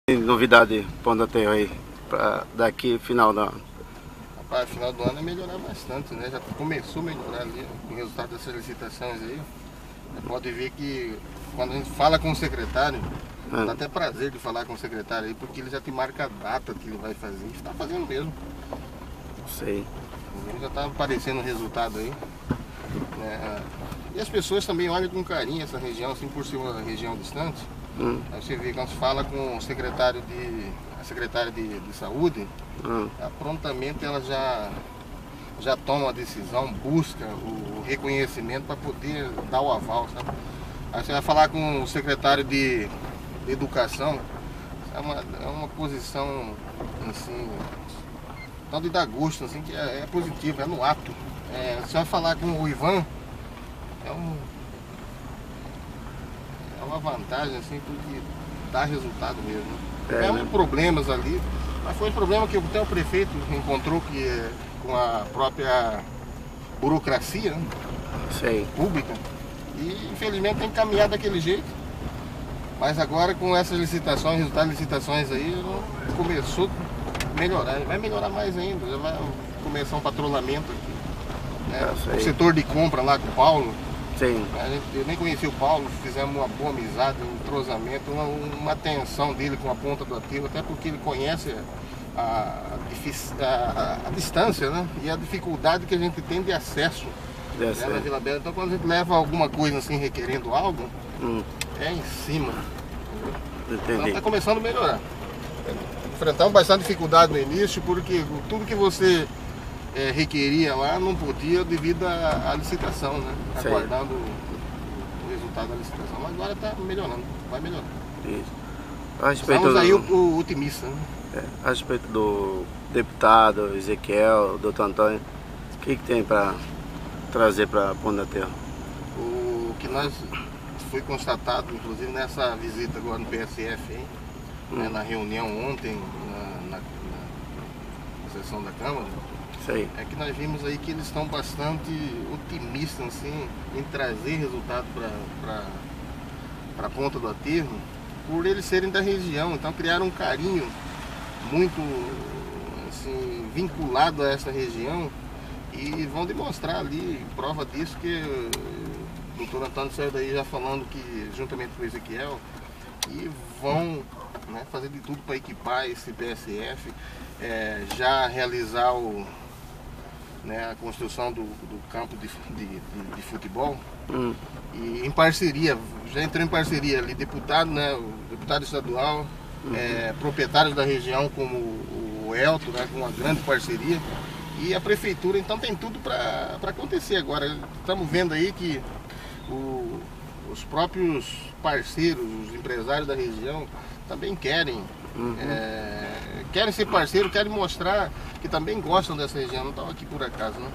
Novidade Pão da Terra aí, para daqui final do ano? Rapaz, final do ano é melhorar bastante, né? Já começou a melhorar ali, o resultado dessas licitações aí. Você pode ver que quando a gente fala com o secretário, dá até prazer de falar com o secretário aí, porque ele já te marca a data que ele vai fazer. Está fazendo mesmo. Sei. Ele já está aparecendo o resultado aí. Né? E as pessoas também olham com carinho essa região, assim por ser uma região distante. Aí você vê, quando se fala com o secretário a secretária de saúde, prontamente ela já toma a decisão, busca o reconhecimento para poder dar o aval, sabe? Aí você vai falar com o secretário de educação, é uma posição assim, tal de dar gosto, assim, que é positivo, é no ato. Você vai falar com o Ivan, é uma vantagem, assim, porque dá resultado mesmo. Tivemos problemas ali, mas foi um problema que até o prefeito encontrou que com a própria burocracia, né? Pública, e infelizmente tem que caminhar daquele jeito. Mas agora com essas licitações, resultado de licitações aí, começou a melhorar, vai melhorar mais ainda, já vai começar um patrulhamento aqui, né? O setor de compra lá com o Paulo. Sim. Eu nem conheci o Paulo, fizemos uma boa amizade, um entrosamento, uma atenção dele com a ponta do ativo, até porque ele conhece a distância, né? E a dificuldade que a gente tem de acesso, né, na Vila Bela. Então quando a gente leva alguma coisa assim requerendo algo, é em cima. Então está começando a melhorar. Enfrentamos bastante dificuldade no início, porque tudo que você requeria lá não podia devido à licitação, né? Aguardando o resultado da licitação. Mas agora está melhorando, vai melhorando. Isso. Estamos aí o otimista, né? A respeito do deputado Ezequiel, doutor Antônio, o que tem para trazer para Pão da Terra? O que nós foi constatado, inclusive nessa visita agora no PSF, hein? Na reunião ontem, na sessão da Câmara, é que nós vimos aí que eles estão bastante otimistas assim, em trazer resultado para a ponta do aterro, por eles serem da região. Então criaram um carinho muito assim, vinculado a essa região, e vão demonstrar ali prova disso, que o doutor Antônio saiu daí já falando que, juntamente com o Ezequiel, e vão, né, fazer de tudo para equipar esse PSF, já realizar a construção do campo de futebol, e em parceria, já entrou em parceria ali, deputado, né, o deputado estadual, proprietários da região como o Elton, né, com uma grande parceria, e a prefeitura. Então tem tudo para acontecer agora. Estamos vendo aí que os próprios parceiros, os empresários da região também querem ser parceiros, querem mostrar que também gostam dessa região, não estão aqui por acaso, né?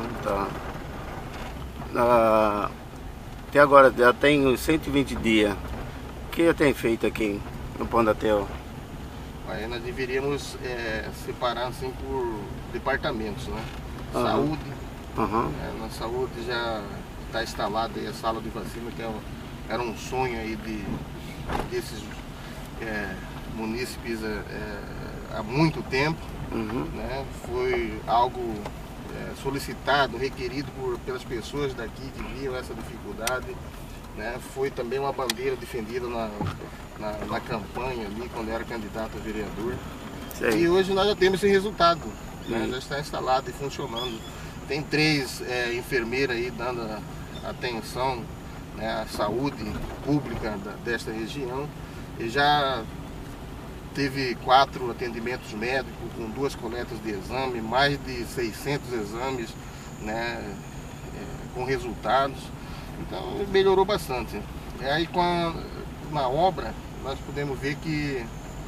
Até agora já tem 120 dias. O que eu tenho feito aqui no Pão da Terra? Aí nós deveríamos separar assim por departamentos, né? Saúde, na saúde já está instalada aí a sala de vacina, que era um sonho aí desses munícipes há muito tempo, né? Foi algo solicitado, requerido pelas pessoas daqui que viam essa dificuldade, né? Foi também uma bandeira defendida na campanha ali, quando era candidato a vereador. E hoje nós já temos esse resultado, né? Já está instalado e funcionando. Tem 3 enfermeiras aí dando atenção, né, à saúde pública desta região. E já teve 4 atendimentos médicos, com 2 coletas de exame, mais de 600 exames, né, com resultados. Então melhorou bastante. E aí na obra nós podemos ver que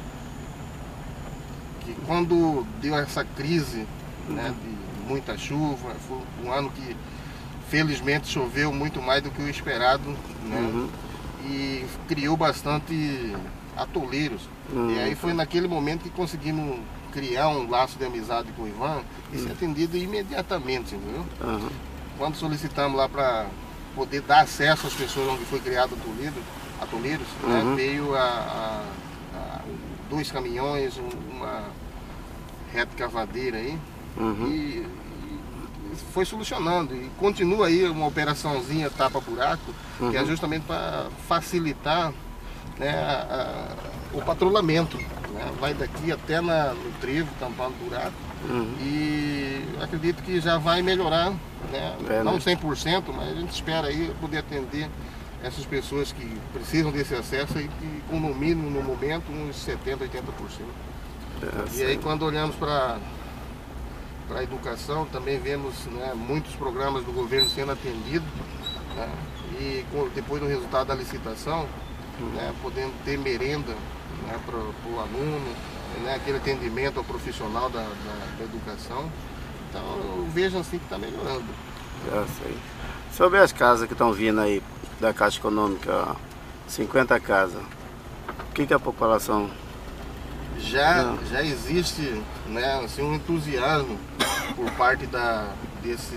quando deu essa crise, né, de muita chuva, foi um ano que felizmente choveu muito mais do que o esperado, né, e criou bastante atoleiros. E aí foi naquele momento que conseguimos criar um laço de amizade com o Ivan e ser atendido imediatamente, entendeu? Quando solicitamos lá para poder dar acesso às pessoas onde foi criado atoleiros, né, veio 2 caminhões, uma reta cavadeira aí. E foi solucionando. E continua aí uma operaçãozinha tapa-buraco, que é justamente para facilitar, né, o patrulhamento. Né? Vai daqui até no trevo, tampando buraco. E acredito que já vai melhorar, né? Não 100%, mas a gente espera aí poder atender essas pessoas que precisam desse acesso e que, com no mínimo no momento, uns 70%, 80%. E aí, quando olhamos para a educação, também vemos, né, muitos programas do governo sendo atendidos, né? E depois do resultado da licitação, né, podendo ter merenda, né, para o aluno, né, aquele atendimento ao profissional da educação. Então eu vejo assim que está melhorando. Sobre as casas que estão vindo aí da Caixa Econômica, 50 casas, o que a população... Já existe, né, assim, um entusiasmo por parte desses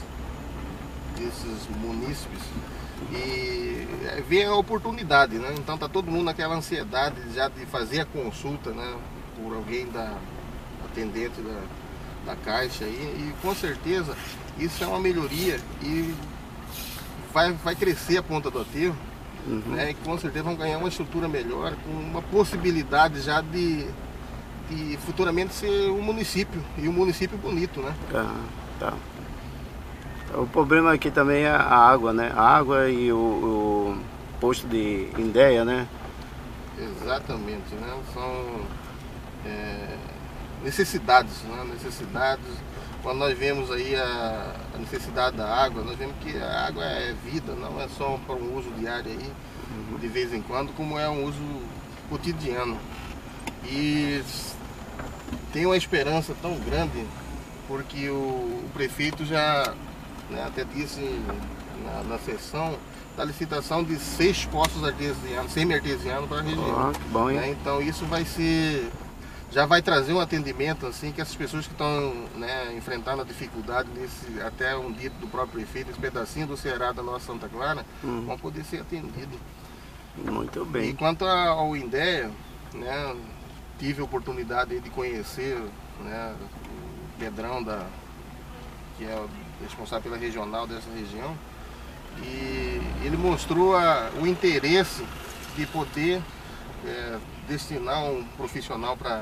munícipes e vê a oportunidade, né? Então está todo mundo naquela ansiedade já de fazer a consulta, né, por alguém atendente da Caixa e com certeza isso é uma melhoria e vai crescer a ponta do aterro, né, e com certeza vão ganhar uma estrutura melhor, com uma possibilidade já de futuramente ser um município, e um município bonito, né? Tá. O problema aqui também é a água, né? A água e o posto de Indéia, né? Exatamente, né? São necessidades, né? Necessidades. Quando nós vemos aí a necessidade da água, nós vemos que a água é vida, não é só para um uso diário aí, de vez em quando, como é um uso cotidiano. E tem uma esperança tão grande, porque o prefeito já, né, até disse na sessão da licitação de 6 poços artesianos, semi-artesianos para a região. Que bom, hein? Né? Então isso já vai trazer um atendimento assim que essas pessoas que estão, né, enfrentando a dificuldade até um dito do próprio prefeito, esse pedacinho do Ceará da nossa Santa Clara, vão poder ser atendidos. Muito bem. E quanto ao Indéia, né, tive a oportunidade de conhecer, né, o Pedrão, que é o responsável pela regional dessa região, e ele mostrou o interesse de poder destinar um profissional para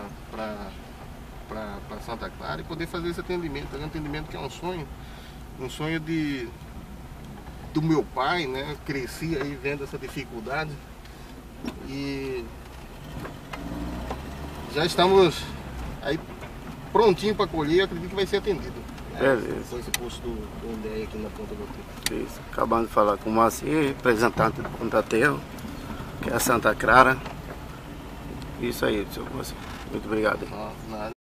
Santa Clara e poder fazer esse atendimento. Um atendimento que é um sonho do meu pai, né? Cresci aí vendo essa dificuldade e já estamos aí prontinho para colher, acredito que vai ser atendido. Beleza. Com esse posto do Indéia aqui na ponta do aterro. Isso. Acabando de falar com o Moacir, representante do Ponta Aterro, que é a Santa Clara. Isso aí, seu Moacir. Muito obrigado. Nada.